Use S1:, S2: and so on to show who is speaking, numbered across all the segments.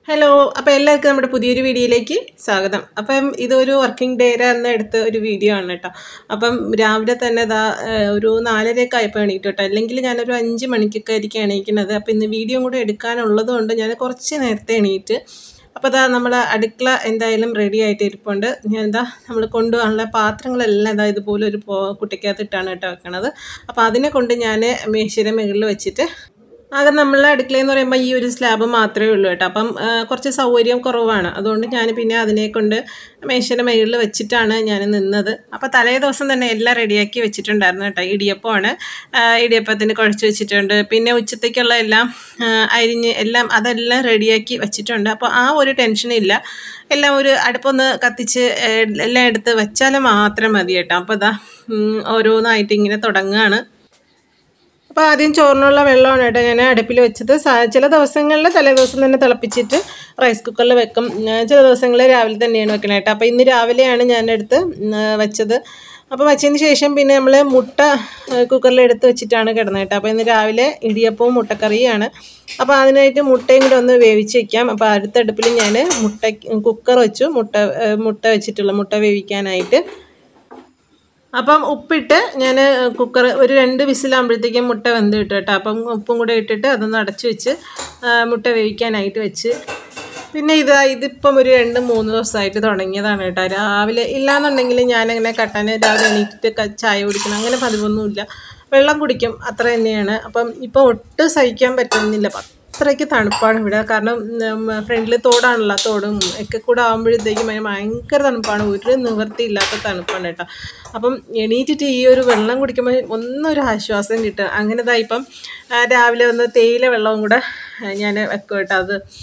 S1: Hello അപ്പോൾ എല്ലാവർക്കും നമ്മുടെ പുതിയൊരു വീഡിയോയിലേക്ക് സ്വാഗതം. അപ്പം ഇതൊരു വർക്കിംഗ് ഡേയുടെ അന്ന് എടുത്ത ഒരു വീഡിയോ ആണ് കേട്ടോ. അപ്പം രാവിലെ തന്നെ ഒരു 4:30 ആയപ്പോൾ എണീറ്റു കേട്ടോ. അല്ലെങ്കിൽ ഞാനൊരു 5 മണിക്കൊക്കെ ആയിരിക്കും എണീക്കുന്നത്. അപ്പോൾ ഇന്ന് വീഡിയോ കൂടെ എടുക്കാനുള്ളത് കൊണ്ട് ഞാൻ കുറച്ച് നേരത്തെ എണീറ്റ്. അപ്പോൾ നമ്മൾ അടുക്കള എന്തായാലും റെഡി ആയിട്ട് ഇരിപ്പുണ്ട്. ഞാൻ നമ്മൾ കൊണ്ടുപോകാനുള്ള പാത്രങ്ങളെല്ലാം ഇതുപോലെ ഒരു കുട്ടിക്കകത്തിട്ടാണ് കേട്ടോ വെക്കണത്. അപ്പോൾ അതിനെ കൊണ്ട് ഞാൻ മേശയുടെ മുകളിൽ വെച്ചിട്ട് ആകെ നമ്മളെ അടുക്കളയെന്ന് പറയുമ്പോൾ ഈ ഒരു സ്ലാബ് മാത്രമേ ഉള്ളൂ കേട്ടോ. അപ്പം കുറച്ച് സൗകര്യം കുറവാണ്. അതുകൊണ്ട് ഞാൻ പിന്നെ അതിനെ കൊണ്ട് മേശയുടെ മുകളിൽ വെച്ചിട്ടാണ് ഞാൻ നിന്നത്. അപ്പോൾ തലേ ദിവസം തന്നെ എല്ലാം റെഡിയാക്കി വെച്ചിട്ടുണ്ടായിരുന്നു കേട്ടോ. ഇടിയപ്പമാണ്, ഇടിയപ്പത്തിന് കുഴച്ച് വെച്ചിട്ടുണ്ട്. പിന്നെ ഉച്ചത്തേക്കുള്ള എല്ലാം അരിഞ്ഞ് അതെല്ലാം റെഡിയാക്കി വെച്ചിട്ടുണ്ട്. അപ്പോൾ ആ ഒരു ടെൻഷനില്ല. എല്ലാം ഒരു അടുപ്പൊന്ന് കത്തിച്ച് എല്ലാം എടുത്ത് വെച്ചാൽ മാത്രം മതി കേട്ടോ. അപ്പോൾ ഓരോന്നായിട്ട് ഇങ്ങനെ തുടങ്ങുകയാണ്. അപ്പോൾ ആദ്യം ചോറിനുള്ള വെള്ളമാണ് കേട്ടോ ഞാൻ അടുപ്പിൽ വെച്ചത്. ചില ദിവസങ്ങളിൽ തലേ ദിവസം തന്നെ തിളപ്പിച്ചിട്ട് റൈസ് കുക്കറിൽ വെക്കും. ചില ദിവസങ്ങളിൽ രാവിലെ തന്നെയാണ് വെക്കണത് കേട്ടോ. അപ്പോൾ ഇന്ന് രാവിലെയാണ് ഞാനെടുത്ത് വെച്ചത്. അപ്പോൾ വെച്ചതിന് ശേഷം പിന്നെ നമ്മൾ മുട്ട കുക്കറിൽ എടുത്ത് വെച്ചിട്ടാണ് കിടന്നത് കേട്ടോ. അപ്പോൾ ഇന്ന് രാവിലെ ഇടിയപ്പവും മുട്ടക്കറിയാണ്. അപ്പോൾ അതിനായിട്ട് മുട്ടയും കൂടെ ഒന്ന് വേവിച്ച് വയ്ക്കാം. അപ്പോൾ അടുത്ത അടുപ്പിൽ ഞാൻ കുക്കർ വെച്ചു, മുട്ട വെച്ചിട്ടുള്ള മുട്ട വേവിക്കാനായിട്ട്. അപ്പം ഉപ്പിട്ട് ഞാൻ കുക്കർ ഒരു 2 വിസിലാകുമ്പോഴത്തേക്കും മുട്ട വെന്ത് കിട്ടും കേട്ടോ. അപ്പം ഉപ്പും കൂടെ ഇട്ടിട്ട് അതൊന്ന് അടച്ചു വെച്ച് മുട്ട വേവിക്കാനായിട്ട് വെച്ച്. പിന്നെ ഇതിപ്പം ഒരു 2-3 ദിവസമായിട്ട് തുടങ്ങിയതാണ് കേട്ടോ. രാവിലെ ഇല്ലയെന്നുണ്ടെങ്കിൽ ഞാനങ്ങനെ രാവിലെ എണീറ്റിട്ട് ചായ കുടിക്കണം, അങ്ങനെ പതിവൊന്നുമില്ല. വെള്ളം കുടിക്കും, അത്ര തന്നെയാണ്. അപ്പം ഇപ്പം ഒട്ടും സഹിക്കാൻ പറ്റുന്നില്ല. അത്രയ്ക്ക് തണുപ്പാണ് ഇവിടെ. കാരണം ഫ്രണ്ടിൽ തോടാണല്ലോ, തോടും ഒക്കെ കൂടെ ആകുമ്പോഴത്തേക്കും ഭയങ്കര തണുപ്പാണ്. ഒരു നിവൃത്തിയില്ലാത്ത തണുപ്പാണ് കേട്ടോ. അപ്പം എണീറ്റിട്ട് ഈ ഒരു വെള്ളം കുടിക്കുമ്പോൾ ഒന്നൊരു ആശ്വാസം കിട്ടുക. അങ്ങനെ ഇപ്പം രാവിലെ ഒന്ന് തേയില വെള്ളവും കൂടെ ഞാൻ വെക്കും കേട്ടോ.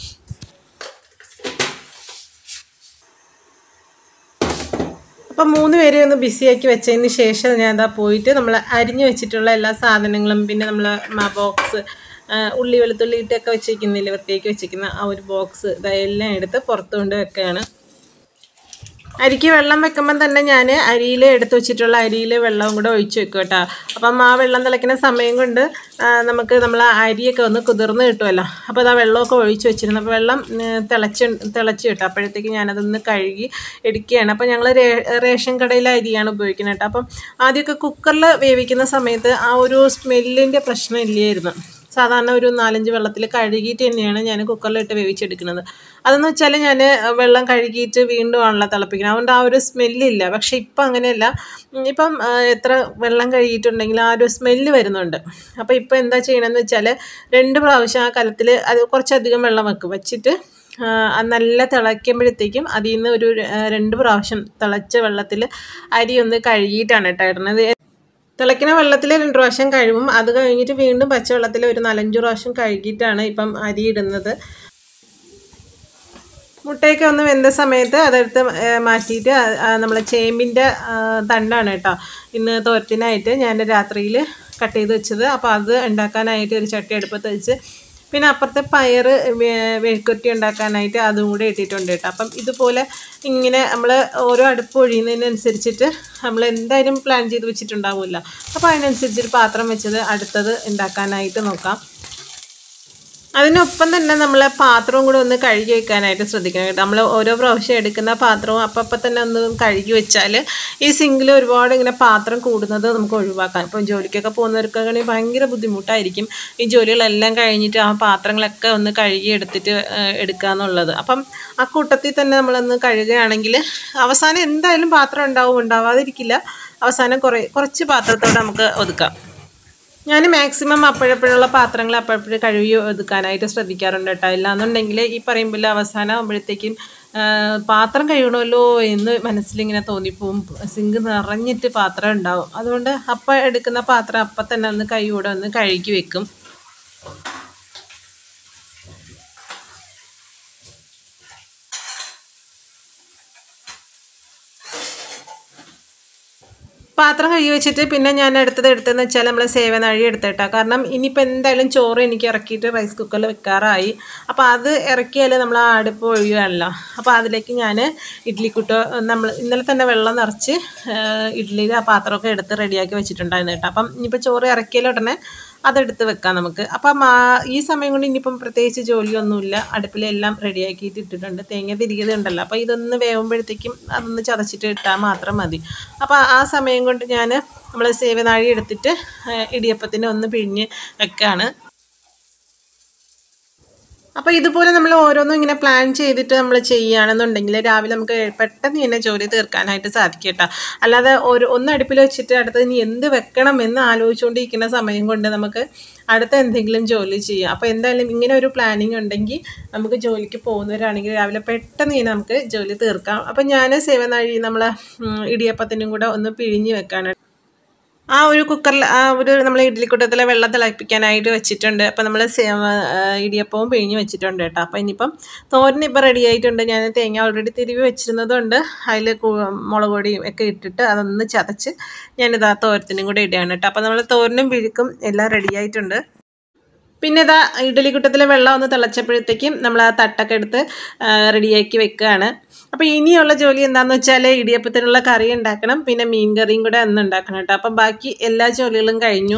S1: അപ്പം 3 പേരെ ഒന്ന് ബിസിയാക്കി വെച്ചതിന് ശേഷം ഞാൻ പോയിട്ട് നമ്മൾ അരിഞ്ഞു വെച്ചിട്ടുള്ള എല്ലാ സാധനങ്ങളും, പിന്നെ നമ്മൾ ബോക്സ് ഉള്ളി വെളുത്തുള്ളി ഇട്ടൊക്കെ വെച്ചിരിക്കുന്നില്ലേ, വൃത്തിയാക്കി വെച്ചിരിക്കുന്ന ആ ഒരു ബോക്സ് ഇതെല്ലാം എടുത്ത് പുറത്ത് കൊണ്ട് വെക്കുകയാണ്. അരിക്ക് വെള്ളം വെക്കുമ്പം തന്നെ ഞാൻ എടുത്ത് വെച്ചിട്ടുള്ള അരിയിൽ വെള്ളവും കൂടെ ഒഴിച്ച് വെക്കും കേട്ടോ. അപ്പം ആ വെള്ളം തിളയ്ക്കുന്ന സമയം കൊണ്ട് നമ്മൾ അരിയൊക്കെ ഒന്ന് കുതിർന്ന് കിട്ടുമല്ലോ. അപ്പോൾ വെള്ളമൊക്കെ ഒഴിച്ച് വെച്ചിരുന്നു. അപ്പോൾ വെള്ളം തിളച്ച് കിട്ടും. അപ്പോഴത്തേക്ക് ഞാനതൊന്ന് കഴുകി എടുക്കുകയാണ്. അപ്പോൾ ഞങ്ങൾ റേഷൻ കടയിലെ അരിയാണ് ഉപയോഗിക്കുന്നത് കേട്ടോ. അപ്പം ആദ്യമൊക്കെ കുക്കറിൽ വേവിക്കുന്ന സമയത്ത് ആ ഒരു സ്മെല്ലിൻ്റെ പ്രശ്നം ഇല്ലായിരുന്നു. സാധാരണ ഒരു 4-5 വെള്ളത്തിൽ കഴുകിയിട്ട് തന്നെയാണ് ഞാൻ കുക്കറിലിട്ട് വേവിച്ചെടുക്കുന്നത്. അതെന്ന് വെച്ചാൽ ഞാൻ വെള്ളം കഴുകിയിട്ട് വീണ്ടും ആണല്ലോ തിളപ്പിക്കുന്നത്. അതുകൊണ്ട് ആ ഒരു സ്മെല്ലില്ല. പക്ഷേ ഇപ്പം അങ്ങനെയല്ല. ഇപ്പം എത്ര വെള്ളം കഴുകിയിട്ടുണ്ടെങ്കിൽ ആ ഒരു സ്മെല്ല് വരുന്നുണ്ട്. അപ്പോൾ ഇപ്പം എന്താ ചെയ്യണമെന്ന് വെച്ചാൽ 2 പ്രാവശ്യം ആ കലത്തിൽ അത് കുറച്ചധികം വെള്ളം വെച്ചിട്ട് നല്ല തിളയ്ക്കുമ്പോഴത്തേക്കും അതിൽ നിന്ന് ഒരു 2 പ്രാവശ്യം തിളച്ച വെള്ളത്തിൽ അരി ഒന്ന് കഴുകിയിട്ടാണ് കേട്ടോ ഇടുന്നത്. തിളയ്ക്കുന്ന വെള്ളത്തിൽ 2 പ്രാവശ്യം കഴുകും. അത് കഴിഞ്ഞിട്ട് വീണ്ടും പച്ചവെള്ളത്തിൽ ഒരു 4-5 പ്രാവശ്യം കഴുകിയിട്ടാണ് ഇപ്പം അരി ഇടുന്നത്. മുട്ടയൊക്കെ ഒന്ന് വെന്ത സമയത്ത് അതെടുത്ത് മാറ്റിയിട്ട് നമ്മൾ ചേമ്പിൻ്റെ തണ്ടാണ് കേട്ടോ ഇന്ന് തോരത്തിനായിട്ട് ഞാൻ രാത്രിയിൽ കട്ട് ചെയ്ത് വെച്ചത്. അപ്പോൾ അത് ഉണ്ടാക്കാനായിട്ട് ഒരു ചട്ടി അടുപ്പത്ത് വെച്ച്, പിന്നെ അപ്പുറത്തെ പയർ മെഴുക്കുവരട്ടി ഉണ്ടാക്കാനായിട്ട് അതും കൂടെ ഇട്ടിട്ടുണ്ട് കേട്ടോ. അപ്പം ഇതുപോലെ ഇങ്ങനെ നമ്മൾ ഓരോ അടുപ്പ് ഒഴിയുന്നതിനനുസരിച്ചിട്ട് നമ്മൾ എന്തായാലും പ്ലാൻ ചെയ്ത് വെച്ചിട്ടുണ്ടാവില്ല. അപ്പോൾ അതിനനുസരിച്ചൊരു പാത്രം വെച്ചത് അടുത്തത് ഉണ്ടാക്കാനായിട്ട് നോക്കാം. അതിനൊപ്പം തന്നെ നമ്മൾ പാത്രവും കൂടെ ഒന്ന് കഴുകി വെക്കാനായിട്ട് ശ്രദ്ധിക്കണം കേട്ടോ. നമ്മൾ ഓരോ പ്രാവശ്യം എടുക്കുന്ന പാത്രവും അപ്പം തന്നെ ഒന്ന് കഴുകി വെച്ചാൽ ഈ സിങ്കിൽ ഒരുപാട് ഇങ്ങനെ പാത്രം കൂടുന്നത് നമുക്ക് ഒഴിവാക്കാം. ഇപ്പം ജോലിക്കൊക്കെ പോകുന്നവർക്കാണെങ്കിൽ ഭയങ്കര ബുദ്ധിമുട്ടായിരിക്കും ഈ ജോലികളെല്ലാം കഴിഞ്ഞിട്ട് ആ പാത്രങ്ങളൊക്കെ ഒന്ന് കഴുകി എടുക്കുക എന്നുള്ളത്. അപ്പം ആ കൂട്ടത്തിൽ തന്നെ നമ്മളൊന്ന് കഴുകുകയാണെങ്കിൽ അവസാനം എന്തായാലും പാത്രം ഉണ്ടാവാതിരിക്കില്ല. അവസാനം കുറച്ച് പാത്രത്തോടെ നമുക്ക് ഒതുക്കാം. ഞാൻ മാക്സിമം അപ്പോഴപ്പോഴുള്ള പാത്രങ്ങൾ അപ്പോഴപ്പോഴും കഴുകി ഒതുക്കാനായിട്ട് ശ്രദ്ധിക്കാറുണ്ട് കേട്ടോ. ഇല്ലാന്നുണ്ടെങ്കിൽ ഈ പറയുമ്പോൾ അവസാനം ആകുമ്പോഴത്തേക്കും പാത്രം കഴുകണമല്ലോ എന്ന് മനസ്സിലിങ്ങനെ തോന്നിപ്പോവും. സിങ്ക് നിറഞ്ഞിട്ട് പാത്രം ഉണ്ടാവും. അതുകൊണ്ട് അപ്പം എടുക്കുന്ന പാത്രം അപ്പം തന്നെ ഒന്ന് കൈയോടെ ഒന്ന് കഴുകി വെക്കും. പാത്രം കഴുകി വെച്ചിട്ട് പിന്നെ ഞാൻ എടുത്തതെന്ന് വെച്ചാൽ നമ്മൾ സേവനാഴി എടുത്തിട്ടാ. കാരണം ഇനിയിപ്പോൾ എന്തായാലും ചോറ് എനിക്ക് ഇറക്കിയിട്ട് റൈസ് കുക്കറിൽ വെക്കാറായി. അപ്പോൾ അത് ഇറക്കിയാൽ നമ്മൾ ആ അടുപ്പ് ഒഴിയുകയാണല്ലോ. അപ്പോൾ അതിലേക്ക് ഞാൻ ഇഡ്ഡലിക്കുട്ടോ നമ്മൾ ഇന്നലെ തന്നെ വെള്ളം നിറച്ച് ഇഡ്ഡലിയിൽ ആ പാത്രമൊക്കെ എടുത്ത് റെഡിയാക്കി വെച്ചിട്ടുണ്ടായിരുന്നു കേട്ടോ. അപ്പം ഇനിയിപ്പോൾ ചോറ് ഇറക്കിയാൽ ഉടനെ അതെടുത്ത് വെക്കാം നമുക്ക്. അപ്പം ഈ സമയം കൊണ്ട് ഇനിയിപ്പം പ്രത്യേകിച്ച് ജോലിയൊന്നുമില്ല. അടുപ്പിലെല്ലാം റെഡിയാക്കിയിട്ട് ഇട്ടിട്ടുണ്ട്. തേങ്ങ തിരികെയുണ്ടല്ലോ. അപ്പോൾ ഇതൊന്ന് വേവുമ്പോഴത്തേക്കും അതൊന്ന് ചതച്ചിട്ട് ഇട്ടാൽ മാത്രം മതി. അപ്പോൾ ആ സമയം കൊണ്ട് ഞാൻ നമ്മൾ സേവനാഴി എടുത്തിട്ട് ഇടിയപ്പത്തിന് ഒന്ന് പിഴിഞ്ഞ് വെക്കുകയാണ്. അപ്പോൾ ഇതുപോലെ നമ്മൾ ഓരോന്നും ഇങ്ങനെ പ്ലാൻ ചെയ്തിട്ട് നമ്മൾ ചെയ്യുകയാണെന്നുണ്ടെങ്കിൽ രാവിലെ നമുക്ക് പെട്ടെന്ന് തന്നെ ജോലി തീർക്കാനായിട്ട് സാധിക്കും കേട്ടോ. അല്ലാതെ ഒന്ന് അടുപ്പിൽ വെച്ചിട്ട് അടുത്ത് ഇനി എന്ത് വെക്കണം എന്ന് ആലോചിച്ചുകൊണ്ടിരിക്കുന്ന സമയം കൊണ്ട് നമുക്ക് അടുത്ത എന്തെങ്കിലും ജോലി ചെയ്യാം. അപ്പോൾ എന്തായാലും ഇങ്ങനെ ഒരു പ്ലാനിങ് ഉണ്ടെങ്കിൽ നമുക്ക് ജോലിക്ക് പോകുന്നവരാണെങ്കിൽ രാവിലെ പെട്ടെന്ന് തന്നെ നമുക്ക് ജോലി തീർക്കാം. അപ്പോൾ ഞാൻ സേവനാഴി നമ്മൾ ഇടിയപ്പത്തിനും കൂടെ ഒന്ന് പിഴിഞ്ഞ് വെക്കാനായിട്ട് ആ ഒരു കുക്കറിൽ ആ ഒരു നമ്മൾ ഇഡ്ഡലിക്കുട്ടത്തിലെ വെള്ളം തിളപ്പിക്കാനായിട്ട് വെച്ചിട്ടുണ്ട്. അപ്പോൾ നമ്മൾ ഇടിയപ്പവും പിഴിഞ്ഞ് വെച്ചിട്ടുണ്ട് കേട്ടോ. അപ്പോൾ ഇനിയിപ്പം തോരൻ ഇപ്പോൾ റെഡി ആയിട്ടുണ്ട്. ഞാൻ തേങ്ങ ഓൾറെഡി തിരുവി വെച്ചിരുന്നതുകൊണ്ട് അതിൽ മുളക് പൊടിയും ഒക്കെ ഇട്ടിട്ട് അതൊന്ന് ചതച്ച് ഞാനിതാ തോരത്തിനും കൂടെ ഇടുകയാണ് കേട്ടോ. അപ്പോൾ നമ്മൾ തോരനും പിഴുക്കും എല്ലാം റെഡി ആയിട്ടുണ്ട്. പിന്നെ ഇതാ ഇഡ്ഡലിക്കുട്ടത്തിലെ വെള്ളം ഒന്ന് തിളച്ചപ്പോഴത്തേക്കും നമ്മൾ ആ തട്ടൊക്കെ എടുത്ത് റെഡിയാക്കി വെക്കുകയാണ്. അപ്പോൾ ഇനിയുള്ള ജോലി എന്താണെന്ന് വെച്ചാൽ ഇടിയപ്പത്തിനുള്ള കറി ഉണ്ടാക്കണം, പിന്നെ മീൻ കറിയും കൂടെ അന്ന് ഉണ്ടാക്കണം കേട്ടോ. അപ്പം ബാക്കി എല്ലാ ജോലികളും കഴിഞ്ഞു.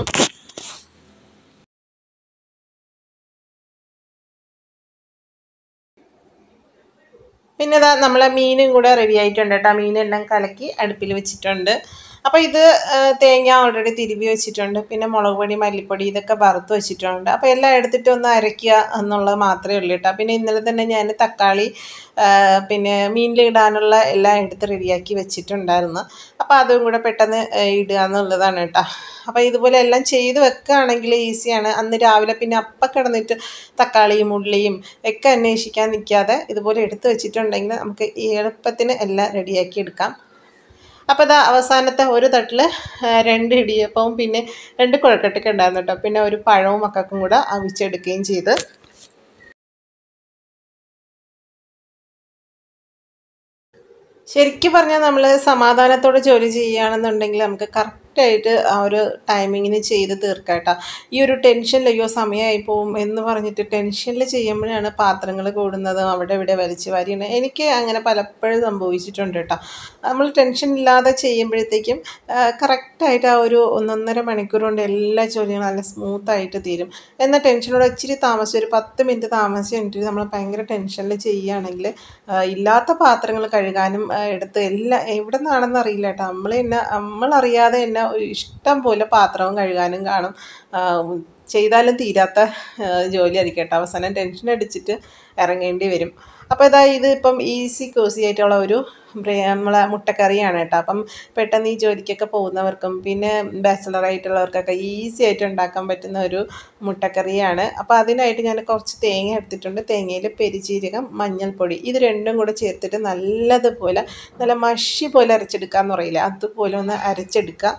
S1: പിന്നെ ഇതാ നമ്മളെ മീനും കൂടെ റെഡി ആയിട്ടുണ്ട് കേട്ടോ. മീനെല്ലാം കലക്കി അടുപ്പിൽ വെച്ചിട്ടുണ്ട്. അപ്പോൾ ഇത് തേങ്ങ ഓൾറെഡി തിരുവി വെച്ചിട്ടുണ്ട്. പിന്നെ മുളക് പൊടി മല്ലിപ്പൊടി ഇതൊക്കെ വറുത്ത് വെച്ചിട്ടുണ്ട്. അപ്പോൾ എല്ലാം എടുത്തിട്ട് ഒന്ന് അരയ്ക്കുക എന്നുള്ളത് മാത്രമേ ഉള്ളൂ കേട്ടോ. പിന്നെ ഇന്നലെ തന്നെ ഞാൻ തക്കാളി പിന്നെ മീനിലിടാനുള്ള എല്ലാം എടുത്ത് റെഡിയാക്കി വെച്ചിട്ടുണ്ടായിരുന്നു. അപ്പോൾ അതും കൂടെ പെട്ടെന്ന് ഇടുക എന്നുള്ളതാണ് കേട്ടോ. അപ്പോൾ ഇതുപോലെ എല്ലാം ചെയ്ത് വെക്കുകയാണെങ്കിൽ ഈസിയാണ്. അന്ന് രാവിലെ പിന്നെ അപ്പം കിടന്നിട്ട് തക്കാളിയും ഉള്ളിയും ഒക്കെ അന്വേഷിക്കാൻ നിൽക്കാതെ ഇതുപോലെ എടുത്ത് വെച്ചിട്ടുണ്ടെങ്കിൽ നമുക്ക് എളുപ്പത്തിന് എല്ലാം റെഡിയാക്കി എടുക്കാം. അപ്പോൾ ഇതാ അവസാനത്തെ ഒരു തട്ടിൽ 2 ഇടിയപ്പവും പിന്നെ 2 കുഴക്കട്ടൊക്കെ ഉണ്ടായിരുന്നു കേട്ടോ. പിന്നെ ഒരു പഴവും മക്കൾക്കും കൂടെ അവിച്ചെടുക്കുകയും ചെയ്ത്. ശരിക്കും പറഞ്ഞാൽ നമ്മൾ സമാധാനത്തോടെ ജോലി ചെയ്യുകയാണെന്നുണ്ടെങ്കിൽ നമുക്ക് കറക്റ്റായിട്ട് ആ ഒരു ടൈമിങ്ങിന് ചെയ്ത് തീർക്കാം കേട്ടോ. ഈ ഒരു ടെൻഷനിൽ അയ്യോ സമയമായി പോവും എന്ന് പറഞ്ഞിട്ട് ടെൻഷനിൽ ചെയ്യുമ്പോഴാണ് പാത്രങ്ങൾ കൂടുന്നതും അവിടെ ഇവിടെ വലിച്ചു വാരിയാണ്. എനിക്ക് അങ്ങനെ പലപ്പോഴും സംഭവിച്ചിട്ടുണ്ട് കേട്ടോ. നമ്മൾ ടെൻഷൻ ഇല്ലാതെ ചെയ്യുമ്പോഴത്തേക്കും കറക്റ്റായിട്ട് ആ ഒരു 1.5 മണിക്കൂർ കൊണ്ട് എല്ലാ ജോലികളും നല്ല സ്മൂത്തായിട്ട് തീരും. എന്നാൽ ടെൻഷനോടെ ഇച്ചിരി താമസിച്ച് ഒരു 10 മിനിറ്റ് താമസിച്ച് കഴിഞ്ഞിട്ട് നമ്മൾ ഭയങ്കര ടെൻഷനിൽ ചെയ്യുകയാണെങ്കിൽ ഇല്ലാത്ത പാത്രങ്ങൾ കഴുകാനും എടുത്ത് എല്ലാം എവിടെ നിന്നാണെന്ന് അറിയില്ല കേട്ടോ. നമ്മളറിയാതെ തന്നെ ഇഷ്ടം പോലെ പാത്രവും കഴുകാനും കാണും. ചെയ്താലും തീരാത്ത ജോലിയായിരിക്കും കേട്ടോ. അവസാനം ടെൻഷൻ അടിച്ചിട്ട് ഇറങ്ങേണ്ടി വരും. അപ്പോൾ ഇത് ഇപ്പം ഈസി കോസി ആയിട്ടുള്ള ഒരു നമ്മളെ മുട്ടക്കറിയാണ് കേട്ടോ. അപ്പം പെട്ടെന്ന് ഈ ജോലിക്കൊക്കെ പോകുന്നവർക്കും പിന്നെ ബാച്ചിലറായിട്ടുള്ളവർക്കൊക്കെ ഈസി ആയിട്ട് ഉണ്ടാക്കാൻ പറ്റുന്ന ഒരു മുട്ടക്കറിയാണ്. അപ്പോൾ അതിനായിട്ട് ഞാൻ കുറച്ച് തേങ്ങ എടുത്തിട്ടുണ്ട്. തേങ്ങയിൽ പെരുജീരകം മഞ്ഞൾപ്പൊടി ഇത് രണ്ടും കൂടെ ചേർത്തിട്ട് നല്ലതുപോലെ നല്ല മഷി പോലെ അരച്ചെടുക്കുക എന്ന് പറയില്ല, അതുപോലെ ഒന്ന് അരച്ചെടുക്കുക.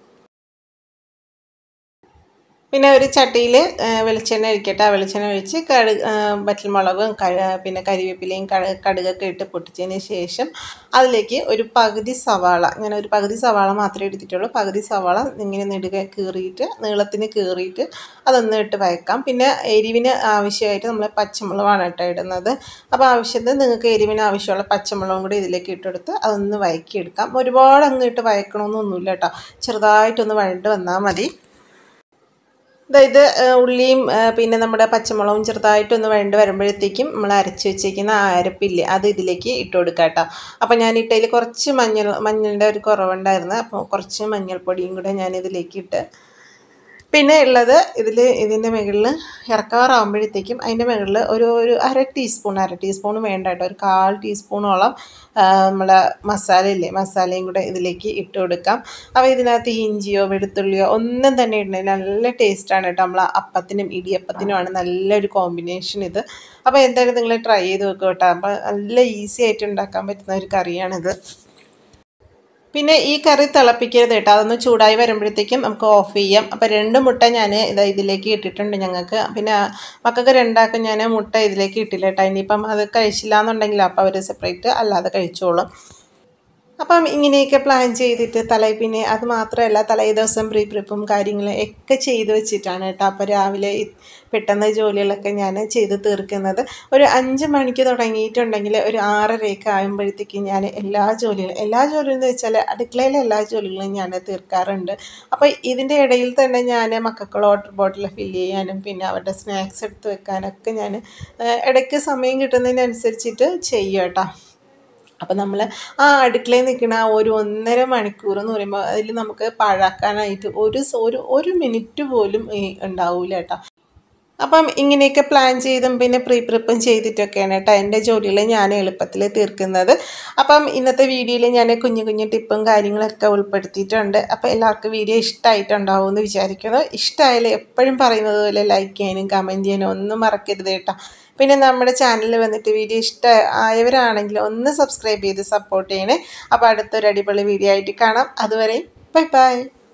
S1: പിന്നെ ഒരു ചട്ടിയിൽ വെളിച്ചെണ്ണ ഒഴിക്കട്ടെ. വെളിച്ചെണ്ണ ഒഴിച്ച് വറ്റൽമുളകും പിന്നെ കരിവേപ്പിലയും കടുകൊക്കെ ഇട്ട് പൊട്ടിച്ചതിന് ശേഷം അതിലേക്ക് ഒരു പകുതി സവാള, ഞാൻ ഒരു പകുതി സവാള മാത്രമേ എടുത്തിട്ടുള്ളൂ. പകുതി സവാള ഇങ്ങനെ നെടുകെ കീറിയിട്ട് നീളത്തിന് കീറിയിട്ട് അതൊന്ന് ഇട്ട് വഴക്കാം. പിന്നെ എരിവിന് ആവശ്യമായിട്ട് നമ്മൾ പച്ചമുളകാണ് കേട്ടോ ഇടുന്നത്. അപ്പോൾ ആവശ്യത്തിന് നിങ്ങൾക്ക് എരിവിന് ആവശ്യമുള്ള പച്ചമുളകും കൂടി ഇതിലേക്ക് ഇട്ടെടുത്ത് അതൊന്ന് വഴക്കിയെടുക്കാം. ഒരുപാട് അങ്ങ് ഇട്ട് വഴക്കണമെന്നൊന്നുമില്ല കേട്ടോ, ചെറുതായിട്ടൊന്ന് വഴണ്ട് വന്നാൽ മതി. ഇത് ഉള്ളിയും പിന്നെ നമ്മുടെ പച്ചമുളകും ചെറുതായിട്ടൊന്ന് വഴണ്ട് വരുമ്പോഴത്തേക്കും നമ്മൾ അരച്ച് വെച്ചിരിക്കുന്ന ആ അരപ്പില്ലേ അത് ഇതിലേക്ക് ഇട്ട് കൊടുക്കാം കേട്ടോ. അപ്പോൾ ഞാൻ ഇട്ടതിൽ കുറച്ച് മഞ്ഞളിൻ്റെ ഒരു കുറവുണ്ടായിരുന്നു. അപ്പോൾ കുറച്ച് മഞ്ഞൾപ്പൊടിയും കൂടെ ഞാൻ ഇതിലേക്ക് ഇട്ട് പിന്നെ ഉള്ളത് ഇതിൻ്റെ മുകളിൽ ഇറക്കാറാകുമ്പോഴത്തേക്കും അതിൻ്റെ മുകളിൽ ഒരു അര ടീസ്പൂൺ വേണ്ട കേട്ടോ, ഒരു 1/4 ടീസ്പൂണോളം നമ്മളെ മസാലയും കൂടെ ഇതിലേക്ക് ഇട്ട് കൊടുക്കാം. അപ്പോൾ ഇതിനകത്ത് ഇഞ്ചിയോ വെളുത്തുള്ളിയോ ഒന്നും തന്നെ ഇടണില്ല. നല്ല ടേസ്റ്റാണ് കേട്ടോ. നമ്മൾ അപ്പത്തിനും ഇടിയപ്പത്തിനുമാണ് നല്ലൊരു കോമ്പിനേഷൻ ഇത്. അപ്പോൾ എന്തായാലും നിങ്ങൾ ട്രൈ ചെയ്ത് നോക്കുക കേട്ടോ. അപ്പോൾ നല്ല ഈസി ആയിട്ട് ഉണ്ടാക്കാൻ പറ്റുന്ന ഒരു കറിയാണിത്. പിന്നെ ഈ കറി തിളപ്പിക്കരുത് കേട്ടോ, അതൊന്ന് ചൂടായി വരുമ്പോഴത്തേക്കും നമുക്ക് ഓഫ് ചെയ്യാം. അപ്പോൾ 2 മുട്ട ഞാൻ ഇതിലേക്ക് ഇട്ടിട്ടുണ്ട് ഞങ്ങൾക്ക്. പിന്നെ മക്കൾക്ക് 2 ഞാൻ മുട്ട ഇതിലേക്ക് ഇട്ടില്ല കേട്ടോ. ഇനിയിപ്പം അത് കഴിച്ചില്ല എന്നുണ്ടെങ്കിൽ അപ്പോൾ അവർ സെപ്പറേറ്റ് അല്ലാതെ കഴിച്ചോളും. അപ്പം ഇങ്ങനെയൊക്കെ പ്ലാൻ ചെയ്തിട്ട് പിന്നെ അത് മാത്രമല്ല തലേ ദിവസം പ്രിപ്പും കാര്യങ്ങളും ഒക്കെ ചെയ്ത് വെച്ചിട്ടാണ് കേട്ടോ. അപ്പോൾ രാവിലെ പെട്ടെന്ന് ജോലികളൊക്കെ ഞാൻ ചെയ്ത് തീർക്കുന്നത്. ഒരു 5 മണിക്ക് തുടങ്ങിയിട്ടുണ്ടെങ്കിൽ ഒരു 6:30 ആകുമ്പോഴത്തേക്കും ഞാൻ എല്ലാ ജോലിയും എന്ന് വെച്ചാൽ അടുക്കളയിലെ എല്ലാ ജോലികളും ഞാൻ തീർക്കാറുണ്ട്. അപ്പോൾ ഇതിൻ്റെ ഇടയിൽ തന്നെ ഞാൻ മക്കൾക്കുള്ള വാട്ടർ ബോട്ടിൽ ഫില്ല് ചെയ്യാനും പിന്നെ അവരുടെ സ്നാക്സ് എടുത്ത് വെക്കാനൊക്കെ ഞാൻ ഇടയ്ക്ക് സമയം കിട്ടുന്നതിനനുസരിച്ചിട്ട് ചെയ്യും കേട്ടോ. അപ്പം നമ്മൾ ആ അടുക്കളയിൽ നിൽക്കുന്ന ആ ഒരു 1.5 മണിക്കൂർ എന്ന് പറയുമ്പോൾ അതിൽ നമുക്ക് പാഴാക്കാനായിട്ട് ഒരു മിനിറ്റ് പോലും ഉണ്ടാവില്ല കേട്ടോ. അപ്പം ഇങ്ങനെയൊക്കെ പ്ലാൻ ചെയ്തും പിന്നെ പ്രിപ്പും ചെയ്തിട്ടൊക്കെയാണ് കേട്ടോ എൻ്റെ ജോലികൾ ഞാൻ എളുപ്പത്തിൽ തീർക്കുന്നത്. അപ്പം ഇന്നത്തെ വീഡിയോയിൽ ഞാൻ കുഞ്ഞു കുഞ്ഞു ടിപ്പും കാര്യങ്ങളൊക്കെ ഉൾപ്പെടുത്തിയിട്ടുണ്ട്. അപ്പോൾ എല്ലാവർക്കും വീഡിയോ ഇഷ്ടമായിട്ടുണ്ടാവും എന്ന് വിചാരിക്കുന്നു. ഇഷ്ടമായാലും എപ്പോഴും പറയുന്നത് പോലെ ലൈക്ക് ചെയ്യാനും കമൻറ്റ് ചെയ്യാനും ഒന്നും മറക്കരുത് കേട്ടോ. പിന്നെ നമ്മുടെ ചാനലിൽ വന്നിട്ട് വീഡിയോ ഇഷ്ടമായവരാണെങ്കിൽ ഒന്ന് സബ്സ്ക്രൈബ് ചെയ്ത് സപ്പോർട്ട് ചെയ്യണേ. അപ്പോൾ അടുത്തൊരു അടിപൊളി വീഡിയോ ആയിട്ട് കാണാം. അതുവരെ ബൈ ബൈ.